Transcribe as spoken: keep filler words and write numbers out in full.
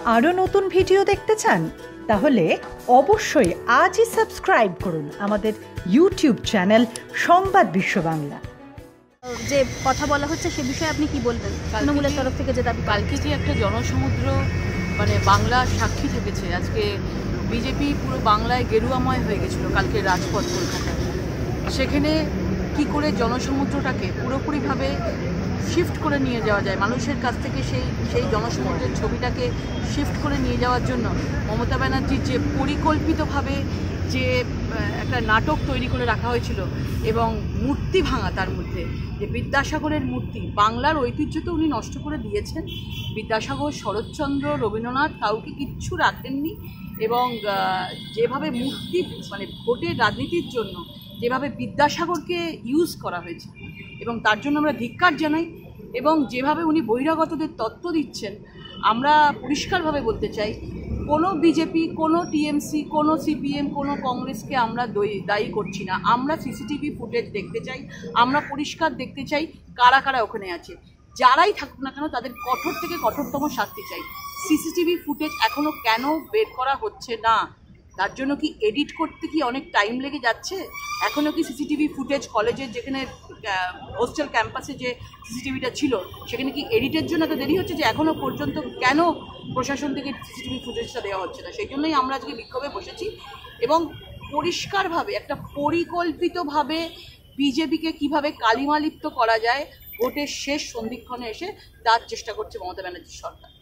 আরও নতুন ভিডিও দেখতে চান? তাহলে অবশ্যই আজই সাবস্ক্রাইব করুন আমাদের ইউটিউব চ্যানেল সংবাদ বিশ্ব বাংলা। যে কথা বলা হচ্ছে সে বিষয়ে আপনি কি বলবেন? তৃণমূলের তরফ থেকে যে দাবি, কালকে যে একটা জনসমুদ্র মানে বাংলার সাক্ষী থেকেছে, আজকে বিজেপি পুরো বাংলায় গেরুয়াময় হয়ে গেছিলো কালকে রাজপথ কলকাতায়। সেখানে কি করে জনসমুদ্রটাকে পুরোপুরিভাবে শিফট করে নিয়ে যাওয়া যায়, মানুষের কাছ থেকে সেই সেই জনসমুদ্রের ছবিটাকে শিফট করে নিয়ে যাওয়ার জন্য মমতা ব্যানার্জির যে পরিকল্পিতভাবে যে একটা নাটক তৈরি করে রাখা হয়েছিল এবং মূর্তি ভাঙা, তার মধ্যে যে বিদ্যাসাগরের মূর্তি, বাংলার ঐতিহ্য তো উনি নষ্ট করে দিয়েছেন। বিদ্যাসাগর, শরৎচন্দ্র, রবীন্দ্রনাথ কাউকে কিচ্ছু রাখেননি এবং যেভাবে মূর্তি মানে ভোটের রাজনীতির জন্য যেভাবে বিদ্যাসাগরকে ইউজ করা হয়েছে এবং তার জন্য আমরা ধিক্কার জানাই। এবং যেভাবে উনি বহিরাগতদের তত্ত্ব দিচ্ছেন, আমরা পরিষ্কারভাবে বলতে চাই, কোনো বিজেপি, কোনো টিএমসি, কোনো সিপিএম, কোনো কংগ্রেসকে আমরা দায়ী করছি না। আমরা সিসিটিভি ফুটেজ দেখতে চাই, আমরা পরিষ্কার দেখতে চাই কারা কারা ওখানে আছে। যারাই থাকুক না কেন তাদের কঠোর থেকে কঠোরতম শাস্তি চাই। সিসিটিভি ফুটেজ এখনও কেন বের করা হচ্ছে না? তার জন্য কি এডিট করতে কি অনেক টাইম লেগে যাচ্ছে? এখনও কি সিসিটিভি ফুটেজ কলেজের যেখানে হোস্টেল ক্যাম্পাসে যে সিসিটিভিটা ছিল সেখানে কি এডিটের জন্য এত দেরি হচ্ছে যে এখনও পর্যন্ত কেন প্রশাসন থেকে সিসিটিভি ফুটেজটা দেওয়া হচ্ছে না? সেই জন্যই আমরা আজকে বিক্ষোভে বসেছি এবং পরিষ্কারভাবে একটা পরিকল্পিতভাবে বিজেপিকে কিভাবে কালিমালিপ্ত করা যায় ভোটের শেষ সন্ধিক্ষণে এসে তার চেষ্টা করছে মমতা ব্যানার্জি সরকার।